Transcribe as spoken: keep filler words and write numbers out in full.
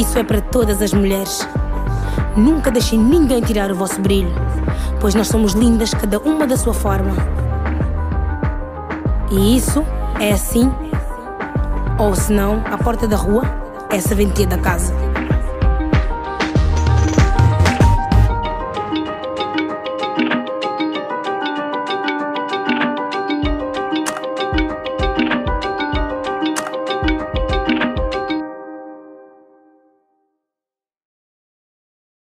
isso é para todas as mulheres. Nunca deixem ninguém tirar o vosso brilho, pois nós somos lindas, cada uma da sua forma. E isso é assim, ou se não, a porta da rua é a serventia da casa.